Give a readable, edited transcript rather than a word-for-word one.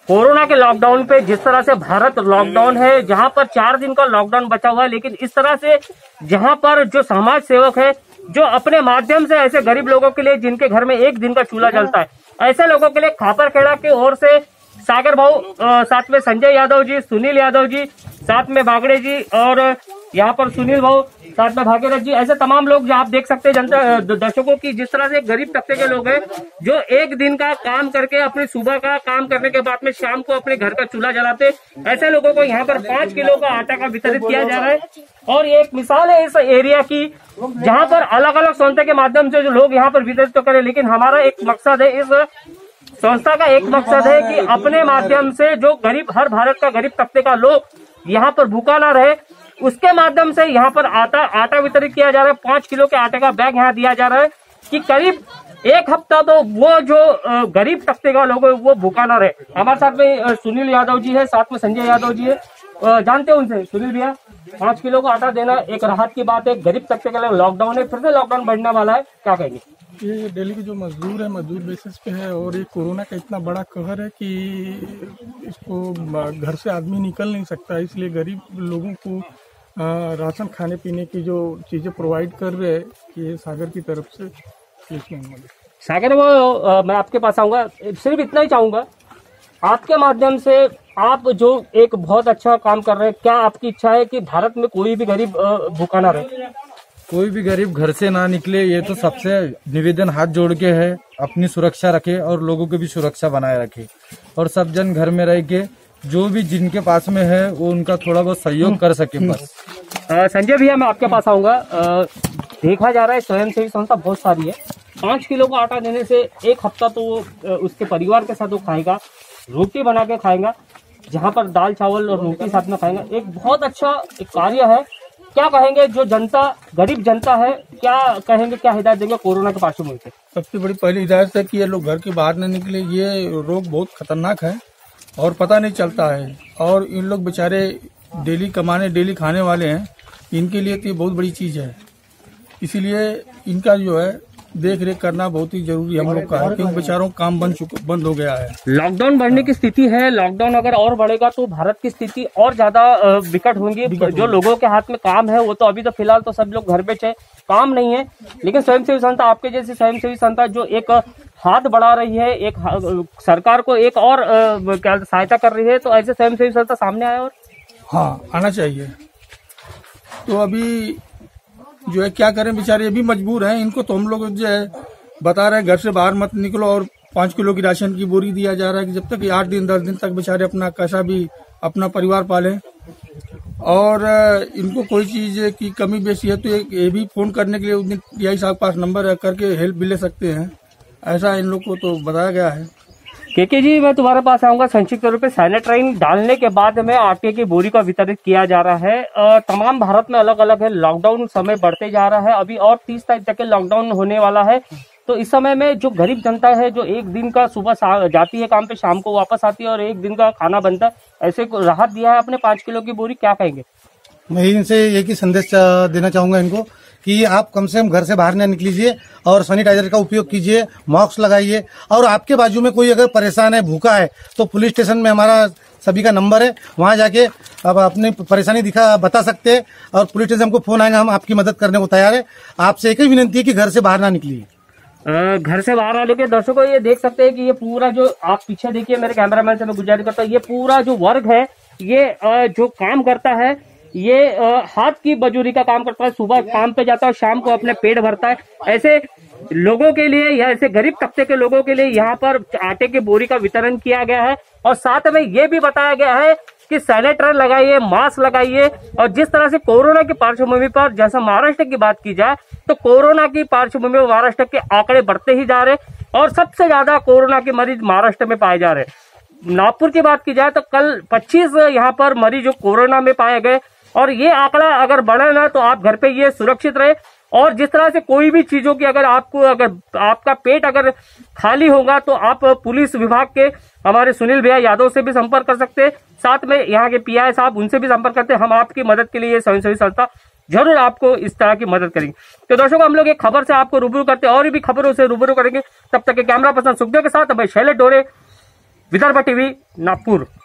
Corona के lockdown पे जिस तरह से भारत लॉकडाउन है, जहां पर 4 दिन का लॉकडाउन बचा हुआ है, लेकिन इस तरह से जहां पर जो समाज सेवक है, जो अपने माध्यम से ऐसे गरीब लोगों के लिए जिनके घर में 1 दिन का चूल्हा जलता है, ऐसे लोगों के लिए खापरखेड़ा की ओर से सागर भाऊ, साथ में संजय यादव जी, सुनील यादव जी, साथ में बागड़े जी और यहाँ पर सुनील भाऊ, साथ में भागीरथ जी, ऐसे तमाम लोग जो आप देख सकते हैं जनता दर्शकों की, जिस तरह से गरीब तबके के लोग हैं जो 1 दिन का काम करके अपनी सुबह का काम करने के बाद में शाम को अपने घर का चूल्हा जलाते, ऐसे लोगों को यहाँ पर 5 किलो का आटा का वितरित किया जा रहा है। और ये एक मिसाल है इस एरिया की, जहाँ पर अलग अलग संस्था के माध्यम से जो लोग यहाँ पर वितरित तो करें, लेकिन हमारा एक मकसद है, इस संस्था का एक मकसद है कि अपने माध्यम से जो गरीब, हर भारत का गरीब तबके का लोग यहाँ पर भूखा ना रहे, उसके माध्यम से यहाँ पर आटा वितरित किया जा रहा है। 5 किलो के आटे का बैग यहाँ दिया जा रहा है कि करीब 1 हफ्ता तो वो जो गरीब तबके का लोग है वो भूखा ना रहे। हमारे साथ में सुनील यादव जी है, साथ में संजय यादव जी है, जानते हैं उनसे। सुनील भैया, 5 किलो का आटा देना एक राहत की बात है, गरीब तबके के लिए लॉकडाउन है, फिर से लॉकडाउन बढ़ने वाला है, क्या कहेंगे? ये दिल्ली के जो मजदूर है, मजदूर बेसिस पे है, और ये कोरोना का इतना बड़ा कहर है कि इसको घर से आदमी निकल नहीं सकता, इसलिए गरीब लोगों को राशन खाने पीने की जो चीज़ें प्रोवाइड कर रहे हैं ये सागर की तरफ से। सागर वो मैं आपके पास आऊँगा, सिर्फ इतना ही चाहूँगा आपके माध्यम से, आप जो एक बहुत अच्छा काम कर रहे हैं, क्या आपकी इच्छा है कि भारत में कोई भी गरीब भूखा ना रहे? कोई भी गरीब घर से ना निकले, ये तो सबसे निवेदन हाथ जोड़ के है, अपनी सुरक्षा रखे और लोगों की भी सुरक्षा बनाए रखे, और सब जन घर में रह के जो भी जिनके पास में है वो उनका थोड़ा बहुत सहयोग कर सके बस। संजय भैया, मैं आपके पास आऊंगा। देखा जा रहा है स्वयंसेवी संस्था बहुत सारी है, 5 किलो का आटा देने से 1 हफ्ता तो वो उसके परिवार के साथ वो खाएगा, रोटी बना के खाएगा, जहाँ पर दाल चावल और रोटी साथ में खाएगा। एक बहुत अच्छा एक कार्य है। क्या कहेंगे जो जनता, गरीब जनता है, क्या कहेंगे, क्या हिदायत देंगे कोरोना के पार्श्वभूमि पे? सबसे बड़ी पहली हिदायत है कि ये लोग घर के बाहर न निकले, ये रोग बहुत खतरनाक है और पता नहीं चलता है, और इन लोग बेचारे डेली कमाने डेली खाने वाले हैं, इनके लिए तो ये बहुत बड़ी चीज है, इसीलिए इनका जो है देख रेख करना बहुत ही जरूरी हम लोग का है, क्योंकि बेचारों का काम बंद हो गया है। लॉकडाउन बढ़ने की स्थिति है, लॉकडाउन अगर और बढ़ेगा तो भारत की स्थिति और ज्यादा विकट होंगी। जो लोगों के हाथ में काम है वो तो अभी तो फिलहाल तो सब लोग घर पे है, काम नहीं है, लेकिन स्वयंसेवी संस्था, आपके जैसी स्वयंसेवी संस्था जो एक हाथ बढ़ा रही है, एक सरकार को एक और क्या सहायता कर रही है, तो ऐसे स्वयंसेवी संस्था सामने आए और हाँ आना चाहिए। तो अभी जो है क्या करें, बेचारे ये भी मजबूर हैं, इनको तो हम लोग जो है बता रहे हैं घर से बाहर मत निकलो, और 5 किलो की राशन की बोरी दिया जा रहा है कि जब तक 8 दिन 10 दिन तक बेचारे अपना कैसा भी अपना परिवार पालें, और इनको कोई चीज की कमी बेसी है तो ये भी फोन करने के लिए DI साहब के पास नंबर करके हेल्प भी ले सकते हैं, ऐसा इन लोग को तो बताया गया है। केके जी, मैं तुम्हारे पास आऊंगा। संक्षिप्त रूप में सैनिटाइज डालने के बाद में आटे की बोरी का वितरित किया जा रहा है। तमाम भारत में अलग अलग है, लॉकडाउन समय बढ़ते जा रहा है, अभी और 30 तारीख तक लॉकडाउन होने वाला है। तो इस समय में जो गरीब जनता है, जो 1 दिन का सुबह जाती है काम पे, शाम को वापस आती है और 1 दिन का खाना बनता है, ऐसे को राहत दिया है आपने 5 किलो की बोरी, क्या कहेंगे? मैं इनसे एक ही संदेश देना चाहूंगा इनको कि आप कम से कम घर से बाहर न निकलीजिए और सैनिटाइजर का उपयोग कीजिए, मास्क लगाइए, और आपके बाजू में कोई अगर परेशान है, भूखा है, तो पुलिस स्टेशन में हमारा सभी का नंबर है, वहां जाके आप अपनी परेशानी बता सकते हैं, और पुलिस स्टेशन हमको फोन आएगा, हम आपकी मदद करने को तैयार है। आपसे एक ही विनती है कि घर से बाहर ना निकलिए। घर से बाहर आने के दर्शकों ये देख सकते हैं कि ये पूरा जो आप पीछे देखिए, मेरे कैमरामैन से मैं गुजारिश करता हूँ, ये पूरा जो वर्ग है, ये जो काम करता है, ये हाथ की मजदूरी का काम करता है, सुबह काम पे जाता है, शाम को अपने पेट भरता है। ऐसे लोगों के लिए या ऐसे गरीब तबके के लोगों के लिए यहाँ पर आटे की बोरी का वितरण किया गया है, और साथ में ये भी बताया गया है कि सैनिटाइजर लगाइए, मास्क लगाइए। और जिस तरह से कोरोना की पार्श्वभूमि पर, जैसा महाराष्ट्र की बात की जाए तो कोरोना की पार्श्वभूमि में महाराष्ट्र के आंकड़े बढ़ते ही जा रहे, और सबसे ज्यादा कोरोना के मरीज महाराष्ट्र में पाए जा रहे। नागपुर की बात की जाए तो कल 25 यहाँ पर मरीज जो कोरोना में पाए गए, और ये आंकड़ा अगर बढ़े ना तो आप घर पे ये सुरक्षित रहे। और जिस तरह से कोई भी चीजों की अगर आपका पेट अगर खाली होगा तो आप पुलिस विभाग के हमारे सुनील भैया यादव से भी संपर्क कर सकते हैं, साथ में यहाँ के PI साहब, उनसे भी संपर्क करते हैं। हम आपकी मदद के लिए ये स्वयंसेवी संस्था जरूर आपको इस तरह की मदद करेंगे। तो दर्शकों, हम लोग एक खबर से आपको रूबरू करते हैं और भी खबरों से रूबरू करेंगे। तब तक के कैमरा पर्सन सुखदेव के साथ मैं शैलेश डोरे, विदर्भ टीवी नागपुर।